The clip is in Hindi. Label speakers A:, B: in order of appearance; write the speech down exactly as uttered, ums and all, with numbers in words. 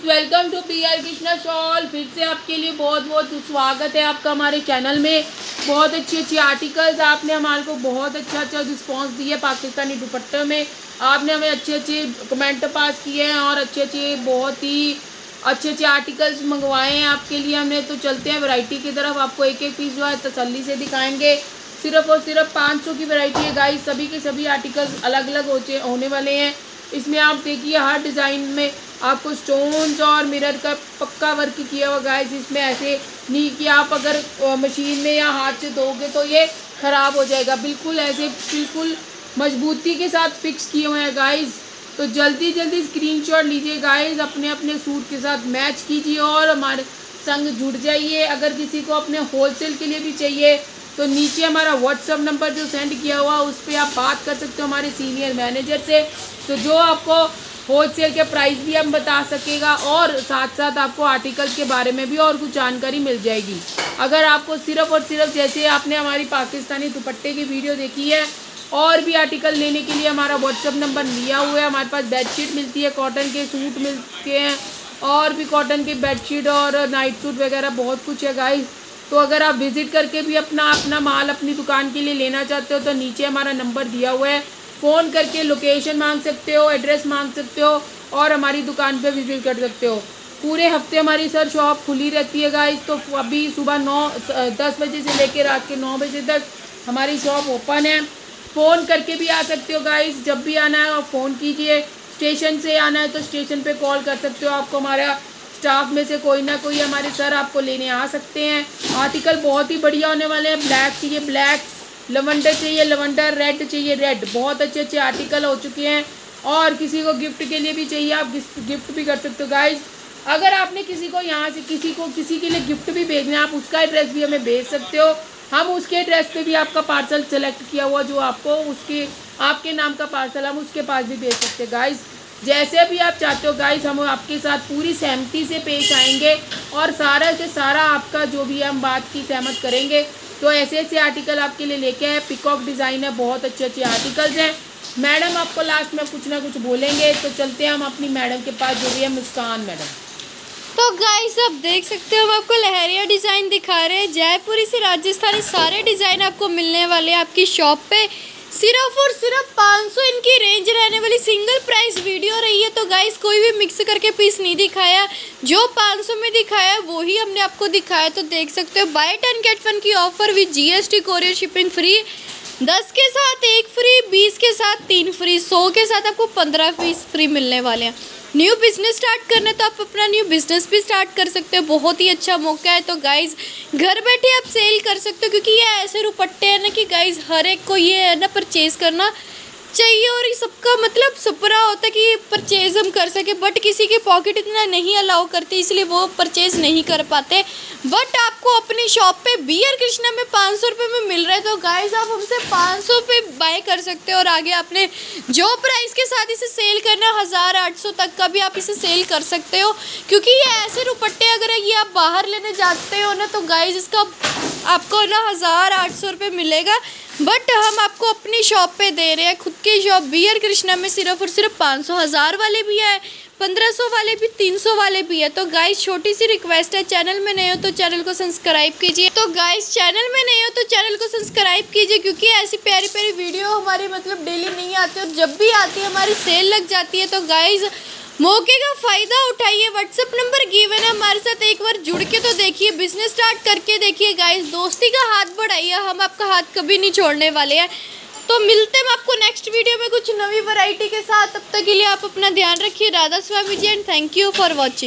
A: Welcome to P R Krishna shawl. फिर से आपके लिए बहुत बहुत स्वागत है आपका हमारे चैनल में। बहुत अच्छी अच्छी आर्टिकल्स आपने हमारे को बहुत अच्छा अच्छा रिस्पांस दिया पाकिस्तानी दुपट्टे में। आपने हमें अच्छे अच्छे कमेंट पास किए हैं और अच्छे अच्छे बहुत ही अच्छे अच्छे आर्टिकल्स मंगवाए हैं आपके लिए हमने। तो चलते हैं वैरायटी की तरफ। आपको एक एक पीस जो है तसल्ली से दिखाएंगे। सिर्फ और सिर्फ पाँच सौ की वैरायटी है गाइस। सभी के सभी आर्टिकल्स अलग अलग होचे होने वाले हैं। इसमें आप देखिए हर डिज़ाइन में आपको स्टोन्स और मिरर का पक्का वर्क किया हुआ गाइस। इसमें ऐसे नहीं कि आप अगर मशीन में या हाथ से धोगे तो ये ख़राब हो जाएगा। बिल्कुल ऐसे बिल्कुल मजबूती के साथ फिक्स किए हुए हैं गाइस। तो जल्दी जल्दी स्क्रीनशॉट लीजिए गाइस, अपने अपने सूट के साथ मैच कीजिए और हमारे संग जुड़ जाइए। अगर किसी को अपने होलसेल के लिए भी चाहिए तो नीचे हमारा व्हाट्सअप नंबर जो सेंड किया हुआ उस पर आप बात कर सकते हो हमारे सीनियर मैनेजर से। तो जो आपको होलसेल के प्राइस भी हम बता सकेगा और साथ साथ आपको आर्टिकल्स के बारे में भी और कुछ जानकारी मिल जाएगी। अगर आपको सिर्फ और सिर्फ जैसे आपने हमारी पाकिस्तानी दुपट्टे की वीडियो देखी है और भी आर्टिकल लेने के लिए हमारा व्हाट्सअप नंबर लिया हुआ है। हमारे पास बेडशीट मिलती है, कॉटन के सूट मिलते हैं और भी कॉटन के बेडशीट और नाइट सूट वगैरह बहुत कुछ है गाइस। तो अगर आप विज़िट करके भी अपना अपना माल अपनी दुकान के लिए लेना चाहते हो तो नीचे हमारा नंबर दिया हुआ है। फ़ोन करके लोकेशन मांग सकते हो, एड्रेस मांग सकते हो और हमारी दुकान पे विज़िट कर सकते हो। पूरे हफ्ते हमारी सर शॉप खुली रहती है गाइस। तो अभी सुबह नौ दस बजे से लेकर रात के नौ बजे तक हमारी शॉप ओपन है। फ़ोन करके भी आ सकते हो गाइस। जब भी आना है आप फ़ोन कीजिए। स्टेशन से आना है तो स्टेशन पे कॉल कर सकते हो। आपको हमारा स्टाफ में से कोई ना कोई हमारे सर आपको लेने आ सकते हैं। आर्टिकल बहुत ही बढ़िया होने वाले हैं। ब्लैक चाहिए ब्लैक, लवेंडर चाहिए लवेंडर, रेड चाहिए रेड, बहुत अच्छे अच्छे आर्टिकल हो चुके हैं। और किसी को गिफ्ट के लिए भी चाहिए आप गिफ्ट भी कर सकते हो गाइज। अगर आपने किसी को यहाँ से किसी को किसी के लिए गिफ्ट भी भेजना है आप उसका एड्रेस भी हमें भेज सकते हो। हम उसके एड्रेस पे भी आपका पार्सल सेलेक्ट किया हुआ जो आपको उसके आपके नाम का पार्सल हम उसके पास भी भेज सकते हैं गाइज। जैसे भी आप चाहते हो गाइस हम आपके साथ पूरी सहमति से पेश आएंगे और सारा से सारा आपका जो भी हम बात की सहमत करेंगे। तो ऐसे ऐसे आर्टिकल आपके लिए लेके आए। पिकॉक डिज़ाइन है, बहुत अच्छे अच्छे आर्टिकल्स हैं। मैडम आपको लास्ट में कुछ ना कुछ बोलेंगे तो चलते हैं हम अपनी मैडम के पास जो भी है मुस्कान मैडम।
B: तो गाइस आप देख सकते हो हम आपको लहरिया डिज़ाइन दिखा रहे हैं। जयपुरी से राजस्थानी सारे डिज़ाइन आपको मिलने वाले हैं आपकी शॉप पे। सिर्फ और सिर्फ पाँच सौ इनकी रेंज रहने वाली सिंगल प्राइस वीडियो रही है। तो गाइस कोई भी मिक्स करके पीस नहीं दिखाया, जो पाँच सौ में दिखाया है वो ही हमने आपको दिखाया। तो देख सकते हो बाय टेन गेट वन की offer with GST courier shipping free, दस के साथ एक फ्री, बीस के साथ तीन फ्री, सौ के साथ आपको पंद्रह पीस फ्री मिलने वाले हैं। न्यू बिज़नेस स्टार्ट करना है तो आप अपना न्यू बिज़नेस भी स्टार्ट कर सकते हो। बहुत ही अच्छा मौका है। तो गाइज़ घर बैठे आप सेल कर सकते हो क्योंकि ये ऐसे रुपट्टे हैं ना कि गाइज़ हर एक को ये है ना परचेज़ करना चाहिए और ये सबका मतलब सपना होता है कि परचेज़ हम कर सके। बट किसी की पॉकेट इतना नहीं अलाउ करती इसलिए वो परचेज़ नहीं कर पाते। बट आपको अपनी शॉप पे बी आर कृष्णा में पाँच सौ रुपये में मिल रहा है। तो गाइस आप हमसे पाँच सौ पे बाय कर सकते हो और आगे आपने जो प्राइस के साथ इसे सेल करना हज़ार आठ सौ तक का भी आप इसे सेल कर सकते हो। क्योंकि ये ऐसे रुपट्टे अगर ये आप बाहर लेने जाते हो ना तो गाइस इसका आपको ना हज़ार आठ सौ रुपये मिलेगा। बट हम आपको अपनी शॉप पे दे रहे हैं खुद की शॉप बी आर कृष्णा में सिर्फ और सिर्फ पाँच सौ, हज़ार वाले भी है, पंद्रह सौ वाले भी, तीन सौ वाले भी है। तो गाइस छोटी सी रिक्वेस्ट है, चैनल में नए हो तो चैनल को सब्सक्राइब कीजिए। तो गाइस चैनल में नए हो तो चैनल को सब्सक्राइब कीजिए क्योंकि ऐसी प्यारी प्यारी वीडियो हमारी मतलब डेली नहीं आती और जब भी आती है हमारी सेल लग जाती है। तो गाइस मौके का फ़ायदा उठाइए। व्हाट्सअप नंबर गिवन है, हमारे साथ एक बार जुड़ के तो देखिए, बिजनेस स्टार्ट करके देखिए गाइस। दोस्ती का हाथ बढ़ाइए, हम आपका हाथ कभी नहीं छोड़ने वाले हैं। तो मिलते हैं आपको नेक्स्ट वीडियो में कुछ नई वैरायटी के साथ। तब तक के लिए आप अपना ध्यान रखिए। Radha Swami ji and thank you for watching.